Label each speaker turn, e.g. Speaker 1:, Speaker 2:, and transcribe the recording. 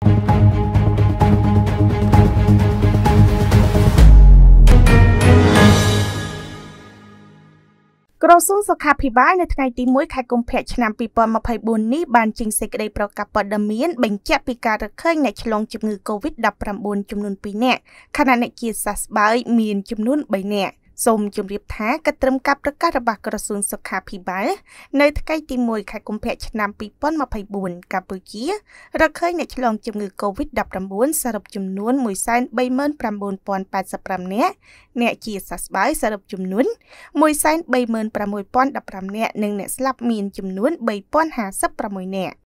Speaker 1: ក្រសួងសុខាភិបាលនៅថ្ងៃទី1ខែកុម្ភៈឆ្នាំ2024នេះបានចេញសេចក្តីប្រកាសព័ត៌មានបញ្ជាក់ពីការរកឃើញអ្នកឆ្លងជំងឺ COVID-19 ចំនួន2នាក់ខណៈអ្នកជាសះស្បើយមានចំនួន3នាក់សូមជម្រាបថាកត្រឹមការប្រកាសរបស់ក្រសួងសុខាភិបាលនៅថ្ងៃទី1ខែកុម្ភៈឆ្នាំ2024កម្ពុជារកឃើញអ្នកឆ្លងជំងឺ COVID-19 សរុបចំនួន 139,085 នាក់អ្នកជាសះស្បើយសរុបចំនួន 136,015 នាក់និងអ្នកស្លាប់មានចំនួន 3,056 នាក់